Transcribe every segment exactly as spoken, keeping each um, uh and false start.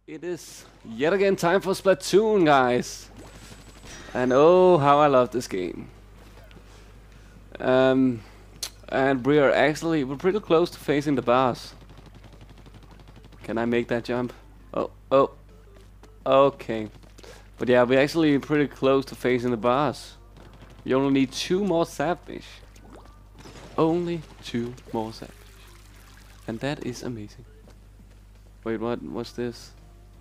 It is yet again time for Splatoon, guys. And oh, how I love this game. Um, and we are actually, we're pretty close to facing the boss. Can I make that jump? Oh, oh, okay. But yeah, we're actually pretty close to facing the boss. We only need two more sapfish. Only two more sapfish. And that is amazing. Wait, what? What's this?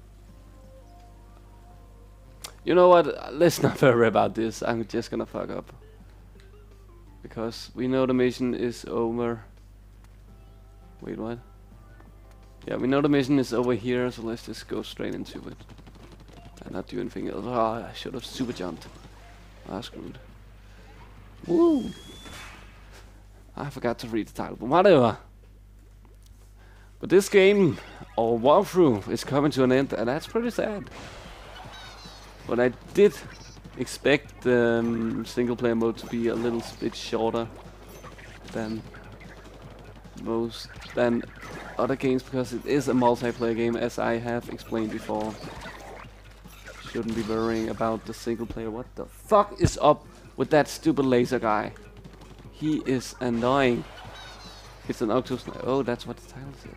You know what? Let's not worry about this. I'm just gonna fuck up. Because we know the mission is over. Wait, what? Yeah, we know the mission is over here, so let's just go straight into it. And not do anything else. Oh, I should have super jumped. Ah, screwed. Woo! I forgot to read the title, but whatever. But this game, or walkthrough, is coming to an end, and that's pretty sad. But I did expect the um, single player mode to be a little bit shorter than most than other games, because it is a multiplayer game, as I have explained before. Shouldn't be worrying about the single player. What the fuck is up with that stupid laser guy? He is annoying. It's an octopus. Oh, that's what the title said.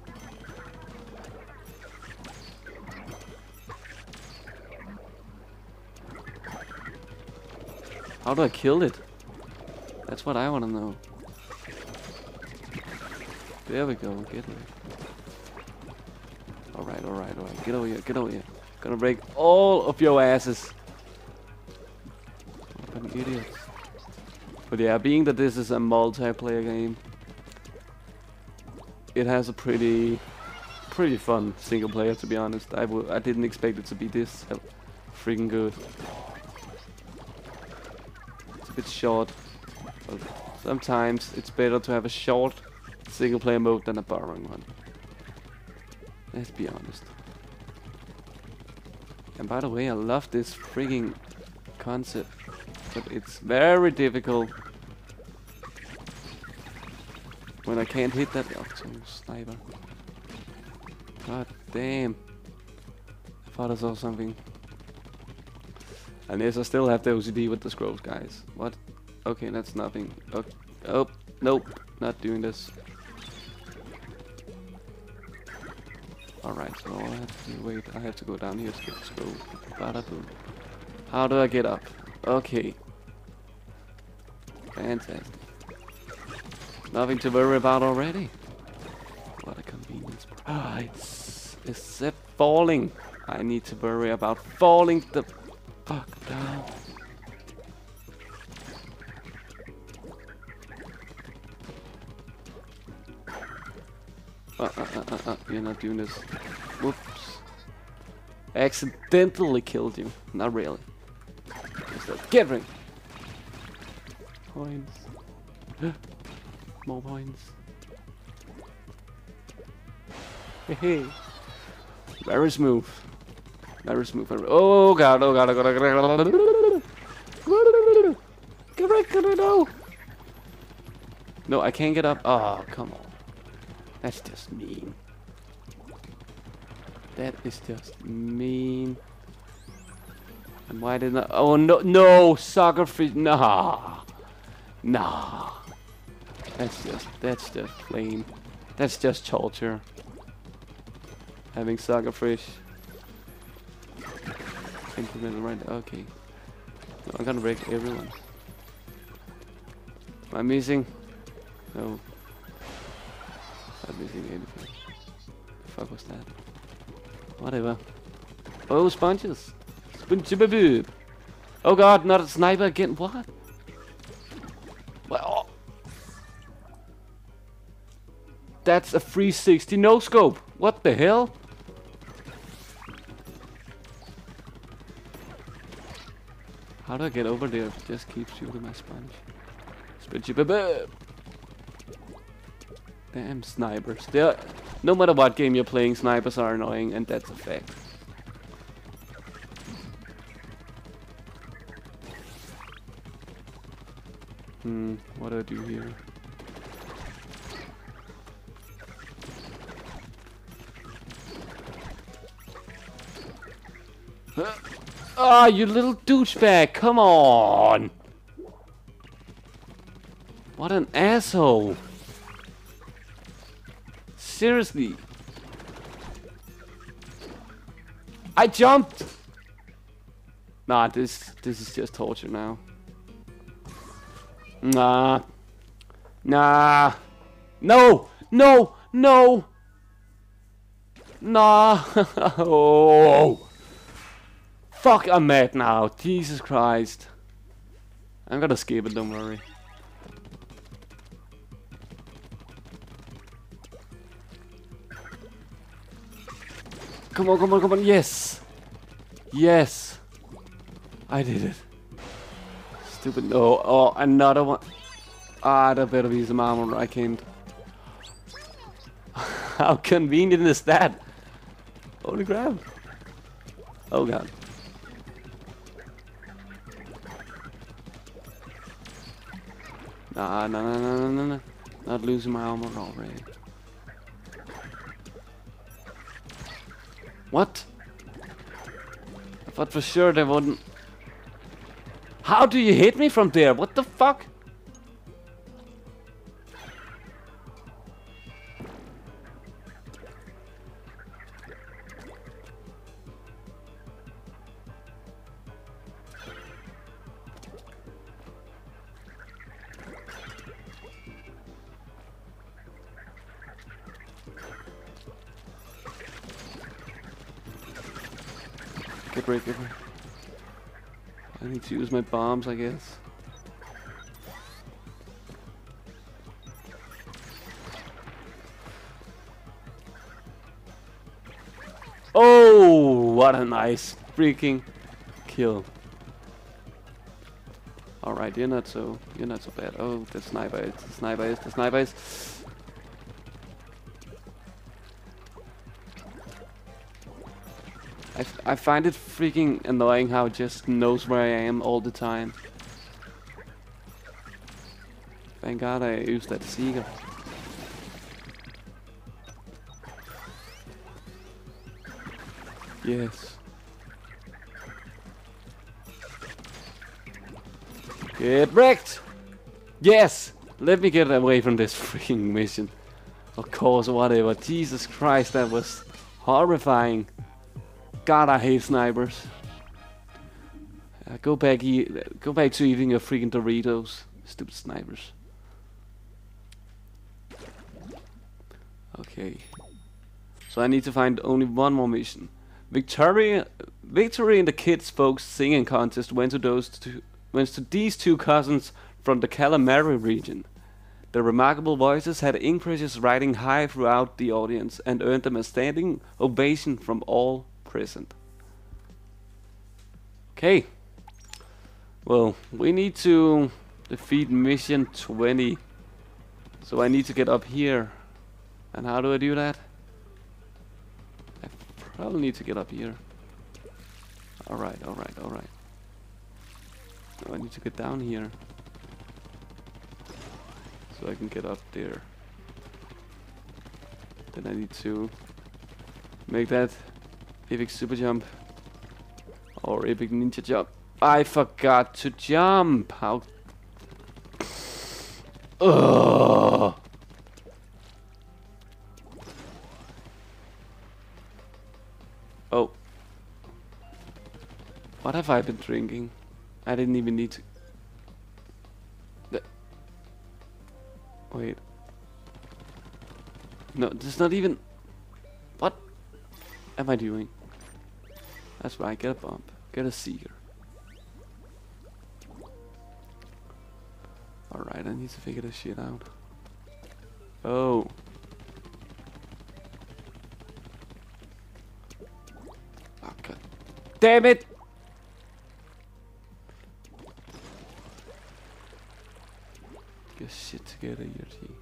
How do I kill it? That's what I want to know. There we go. Get it. Alright, alright, alright. Get over here. Get over here. Gonna break all of your asses. What an idiot. But yeah, being that this is a multiplayer game, it has a pretty, pretty fun single player. To be honest, I w I didn't expect it to be this uh, freaking good. It's a bit short, but sometimes it's better to have a short single player mode than a boring one. Let's be honest. And by the way, I love this freaking concept, but it's very difficult when I can't hit that octopus sniper. God damn. I thought I saw something. And yes, I still have the O C D with the scrolls, guys. What? Okay, that's nothing. Oh, oh, nope, not doing this. Alright, so I have to wait. I have to go down here to get the scroll. Bada boom. How do I get up? Okay. Fantastic. Nothing to worry about already. What a convenience. Ah, it's, except falling. I need to worry about falling the fuck down. Uh, uh, uh, uh, uh, you're not doing this. Whoops. I accidentally killed you. Not really. Just like, get ring. Points. More points. Hey, very smooth. Very smooth. Oh god, oh god, oh god, oh god, oh god. Get right, get right, no. No, I can't get up. Oh, come on. That's just mean. That is just mean. And why didn't I? Oh no, no, soccer fish. Nah, nah. That's just, that's just plain. That's just torture. Having saga fish implemented right. Okay. No, I'm gonna break everyone. Am I missing? No. Not missing anything. The fuck was that? Whatever. Oh, sponges. Sponge. Oh god, not a sniper again. What? Well, that's a three sixty no scope. What the hell? How do I get over there if it just keeps shooting my sponge? Sponge. Damn snipers. They're, no matter what game you're playing, snipers are annoying, and that's a fact. Hmm, what do I do here? Ah, oh, you little douchebag! Come on! What an asshole! Seriously! I jumped! Nah, this this is just torture now. Nah. Nah. No! No! No! Nah! Oh! Fuck, I'm mad now. Jesus Christ. I'm gonna skip it, don't worry. Come on, come on, come on, yes! Yes! I did it. Stupid, no. Oh, another one. Ah, there better be some armor, I can't. How convenient is that? Holy crap. Oh god. Nah, nah, nah, nah, nah, nah, nah. Not losing my armor already. What? I thought for sure they wouldn't. How do you hit me from there? What the fuck? Get break, get break. I need to use my bombs, I guess. Oh, what a nice freaking kill. Alright, you're not so you're not so bad. Oh, the sniper is the sniper is the sniper is. I, f I find it freaking annoying how it just knows where I am all the time. Thank God I used that Seeker. Yes. Get wrecked! Yes! Let me get away from this freaking mission. Of course, whatever. Jesus Christ, that was horrifying. God, I hate snipers. Uh, go back, e go back to eating your freaking Doritos, stupid snipers. Okay. So I need to find only one more mission. Victory, victory in the kids' folks singing contest went to those two, went to these two cousins from the Calamari region. Their remarkable voices had increases riding high throughout the audience and earned them a standing ovation from all present. Okay. Well, we need to defeat mission twenty. So I need to get up here. And how do I do that? I probably need to get up here. Alright, alright, alright. Now I need to get down here. So I can get up there. Then I need to make that epic super jump. Or epic ninja jump. I forgot to jump! How... Ugh. Oh. What have I been drinking? I didn't even need to... The Wait. No, there's not even... What am I doing? That's right, get a bomb. Get a Seeker. Alright, I need to figure this shit out. Oh. Oh, God. Damn it! Get shit together, your T.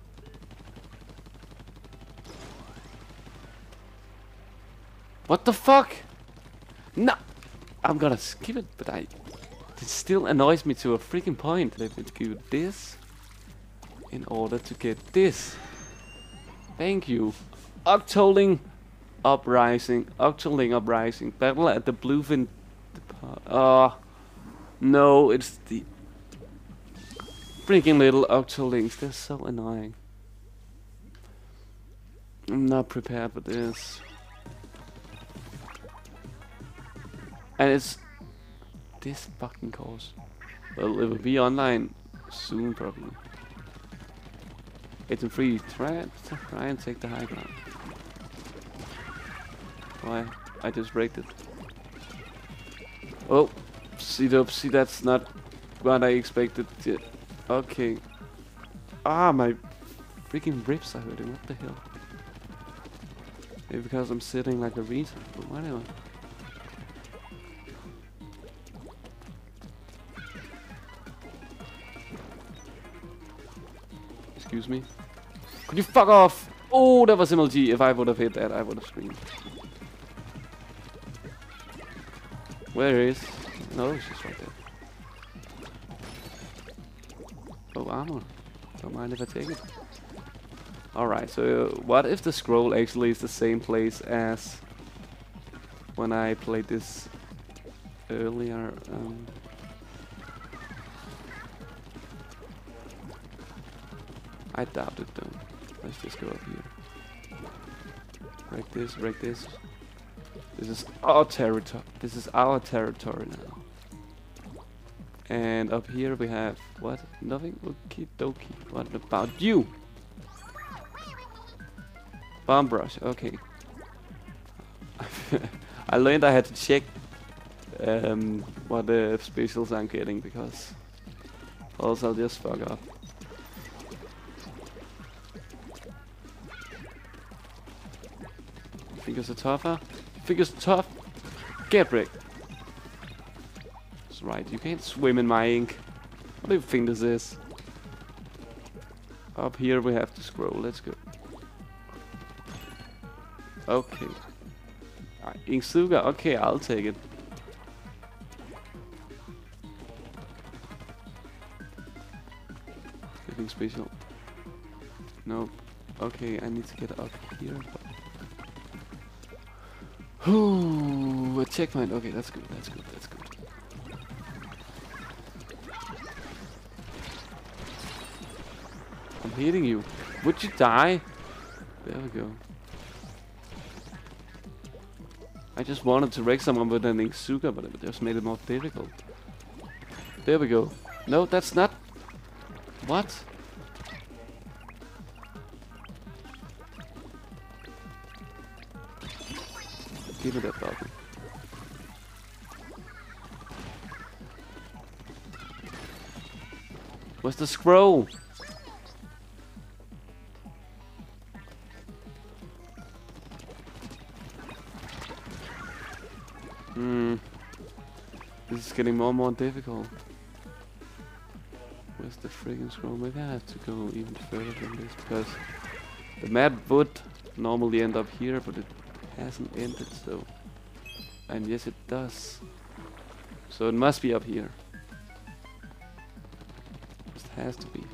What the fuck? No! I'm gonna skip it, but I... It still annoys me to a freaking point. Let me do this in order to get this. Thank you. Octoling Uprising. Octoling Uprising. Battle at the Bluefin the part. Oh, no, it's the freaking little Octolinks. They're so annoying. I'm not prepared for this. And it's this fucking course. Well, it will be online soon, probably. It's a free. Try, try and take the high ground. Why? I just breaked it. Oh, see, see, that's not what I expected. Okay. Ah, my freaking ribs are hurting. What the hell? Maybe because I'm sitting like a retard, but whatever. Excuse me. Could you fuck off? Oh, that was M L G. If I would have hit that, I would have screamed. Where is? No, she's right there. Oh, armor. Don't mind if I take it. Alright, so uh, what if the scroll actually is the same place as when I played this earlier? Um, I doubt it though. Let's just go up here. Break this, break this. This is our territory. This is our territory now. And up here we have what? Nothing? Okie dokie. What about you? Bomb brush. Okay. I learned I had to check um, what the specials I'm getting because else I'll just fuck up. Fingers are tougher. Fingers are tough. Get wrecked. That's right. You can't swim in my ink. What do you think this is? Up here we have to scroll. Let's go. Okay. Uh, Inksuga. Okay, I'll take it. Getting special. Nope. Okay, I need to get up here. Ooh, a checkpoint. Okay, that's good. That's good. That's good. I'm hitting you. Would you die? There we go. I just wanted to wreck someone with an Inksuga, but it just made it more difficult. There we go. No, that's not. What? Give me that button. Where's the scroll? Hmm. This is getting more and more difficult. Where's the friggin' scroll? Maybe I have to go even further than this because the map would normally end up here, but it hasn't ended, so. And yes, it does. So it must be up here. It has to be.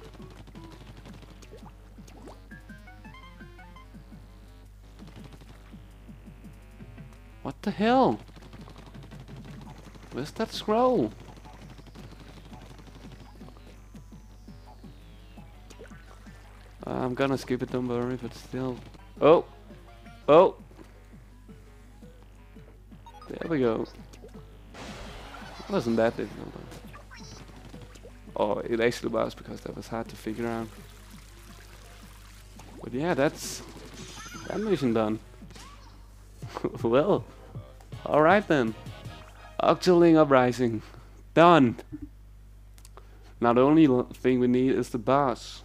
What the hell? Where's that scroll? Uh, I'm gonna skip it, don't worry, but still. Oh! Oh! There we go. It wasn't that difficult though. Oh, it actually was because that was hard to figure out. But yeah, that's that mission done. Well, alright then. Octoling Uprising. Done. Now the only thing we need is the boss.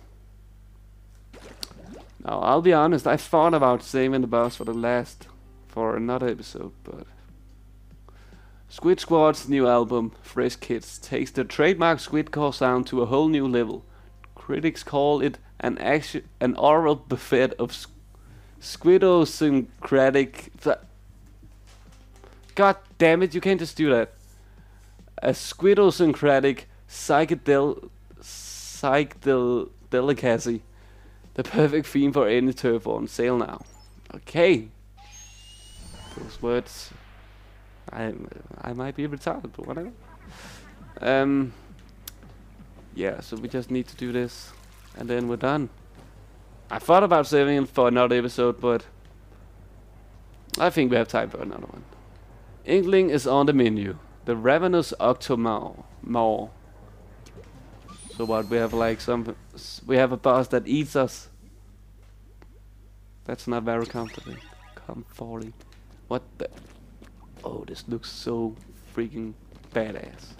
Now I'll be honest, I thought about saving the boss for the last, for another episode, but Squid Squad's new album, Fresh Kids, takes the trademark Squidcore sound to a whole new level. Critics call it an action, an oral buffet of squ squidosyncratic. God damn it! You can't just do that. A squidosyncratic psychedel psychedel delicacy, the perfect theme for any turf on sale now. Okay, those words I I might be retarded, but whatever. Um. Yeah, so we just need to do this, and then we're done. I thought about saving it for another episode, but I think we have time for another one. Inkling is on the menu. The Ravenous Octomaw. Maw. So what? We have like some. We have a boss that eats us. That's not very comforting. Comforting. What the? Oh, this looks so freaking badass.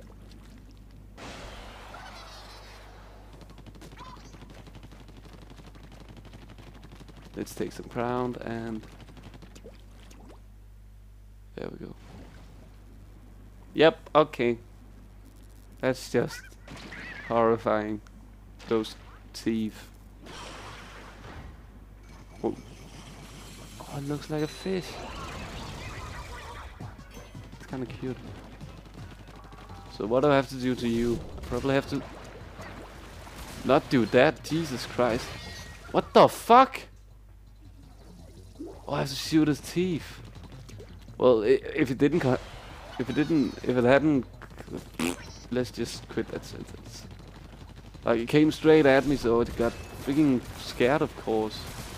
Let's take some ground and there we go. Yep, okay. That's just horrifying. Those teeth. Oh. Oh, it looks like a fish. It's kinda cute. So what do I have to do to you? I probably have to not do that. Jesus Christ. What the fuck? Oh, I have to shoot his teeth. Well, I if it didn't, co if it didn't, if it hadn't, let's just quit that sentence. Like it came straight at me, so it got freaking scared. Of course.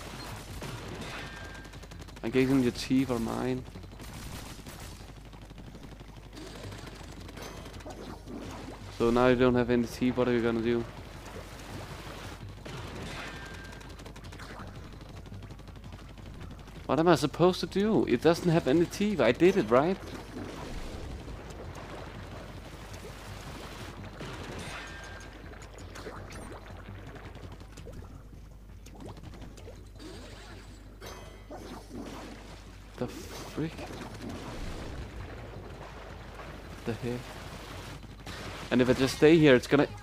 I gave him your teeth are mine. So now you don't have any teeth. What are you gonna do? What am I supposed to do? It doesn't have any teeth. I did it, right? The frick? The heck? And if I just stay here, it's gonna...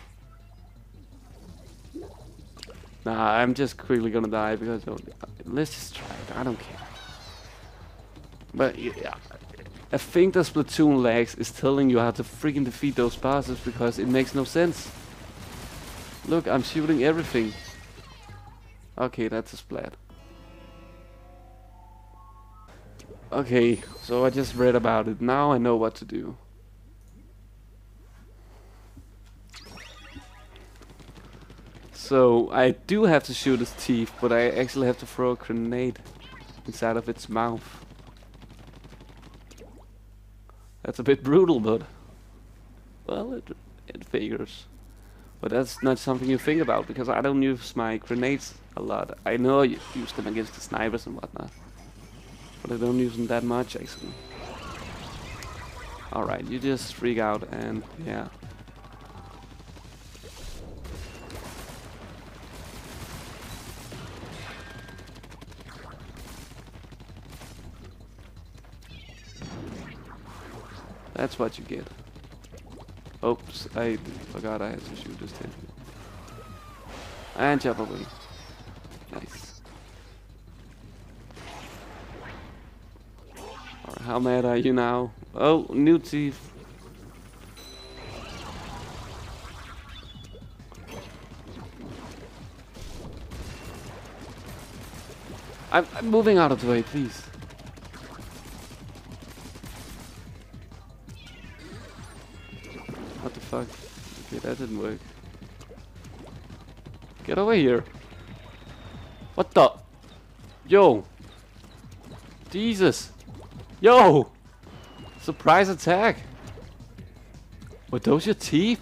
Nah, I'm just quickly gonna die because... Of, let's just try it. I don't care. But yeah, I think the Splatoon lags is telling you how to freaking defeat those bosses because it makes no sense. Look, I'm shooting everything. Okay, that's a splat. Okay, so I just read about it. Now I know what to do. So I do have to shoot its teeth, but I actually have to throw a grenade inside of its mouth. That's a bit brutal, but well, it it figures. But that's not something you think about because I don't use my grenades a lot. I know I use them against the snipers and whatnot, but I don't use them that much actually. All right, you just freak out and yeah. That's what you get. Oops, I forgot I had to shoot this thing. And jump away. Nice. Alright, how mad are you now? Oh, new teeth. I'm, I'm moving out of the way, please. What the fuck? Okay, that didn't work. Get over here. What the? Yo. Jesus. Yo. Surprise attack. Were those your teeth?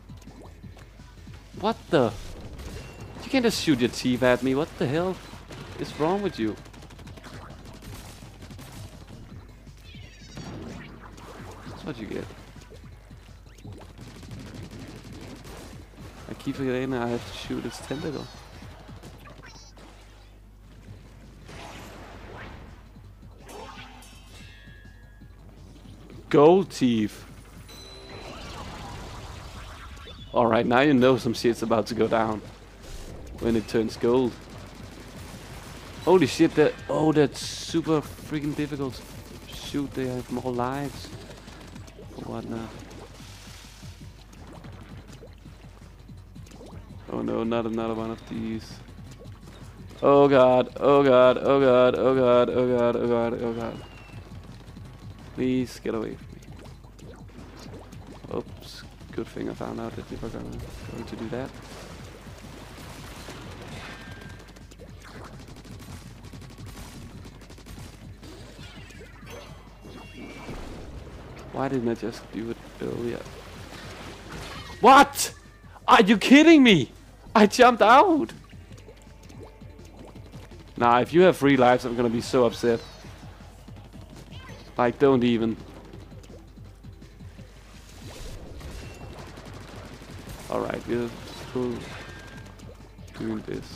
What the? You can't just shoot your teeth at me. What the hell is wrong with you? That's what you get. I keep forgetting I have to shoot its tentacle. Gold teeth. Alright, now you know some shit's about to go down. When it turns gold. Holy shit, that oh that's super freaking difficult to shoot. They have more lives. Or whatnot. Oh no, not another one of these. Oh god, oh god, oh god, oh god, oh god, oh god, oh god. Please get away from me. Oops. Good thing I found out that they were gonna, going to do that. Why didn't I just do it earlier? What? Are you kidding me? I jumped out. Nah, if you have three lives, I'm gonna be so upset. Like, don't even. Alright, we're still doing this.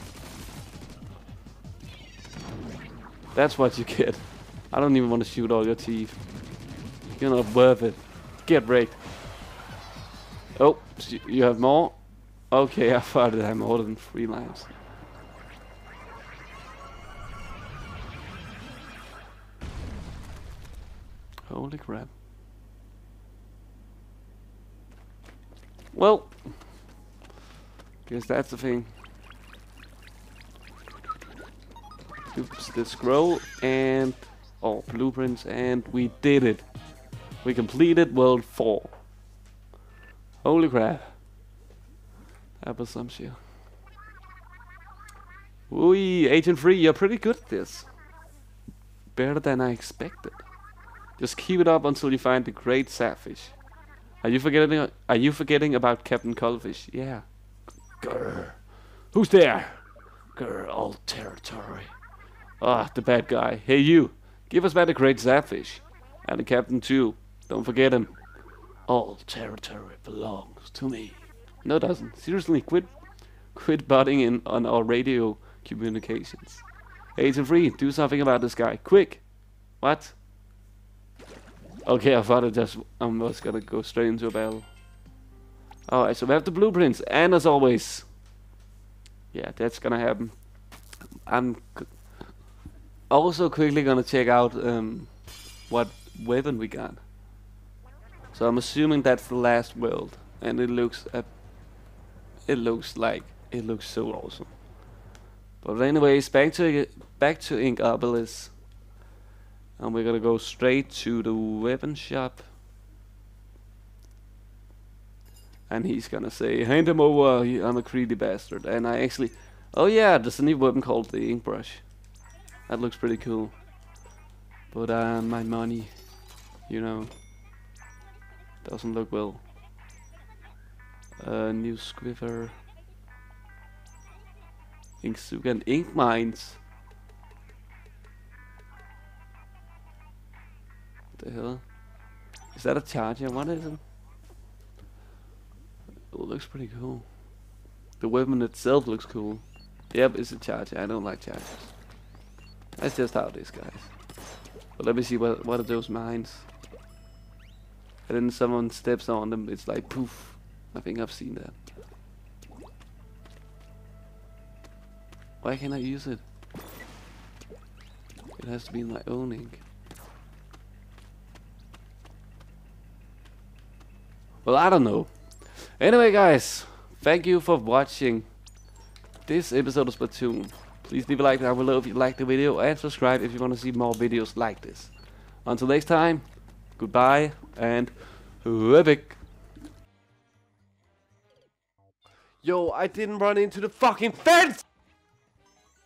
That's what you get. I don't even want to shoot all your teeth. You're not worth it. Get wrecked. Oh, you have more? Okay, I thought I had more than three lives. Holy crap. Well, guess that's the thing. Oops, the scroll and oh, blueprints, and we did it. We completed world four. Holy crap. That was some shit. Ooh, Agent three, you're pretty good at this. Better than I expected. Just keep it up until you find the great Sapfish. Are you forgetting? Are you forgetting about Captain Cuttlefish? Yeah. Grr. Who's there? Grr, all territory. Ah, the bad guy. Hey, you. Give us back the great Sapfish. And the captain too. Don't forget him. All territory belongs to me. No, it doesn't. Seriously, quit, quit butting in on our radio communications. Agent three, do something about this guy, quick. What? Okay, I thought I just I was gonna go straight into a battle. Alright, so we have the blueprints, and as always, yeah, that's gonna happen. I'm also quickly gonna check out um, what weapon we got. So I'm assuming that's the last world, and it looks uh, it looks like it looks so awesome. But anyways, back to back to Inkopolis, and we're gonna go straight to the weapon shop, and he's gonna say, "Hand him over, I'm a greedy bastard." And I actually, oh yeah, there's a new weapon called the ink brush. That looks pretty cool. But uh, my money, you know, doesn't look well. Uh, new squiver, Inksuga and ink mines. What the hell? Is that a charger? What is it? Oh, it looks pretty cool. The weapon itself looks cool. Yep, it's a charger. I don't like chargers. That's just how it is, guys. But let me see what what are those mines. And then someone steps on them, it's like poof. I think I've seen that. Why can't I use it? It has to be in my own ink. Well, I don't know. Anyway, guys, thank you for watching this episode of Splatoon. Please leave a like down below if you liked the video, and subscribe if you want to see more videos like this. Until next time, goodbye and epic. Yo, I didn't run into the fucking fence!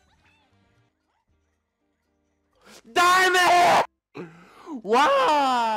Damn it! Why?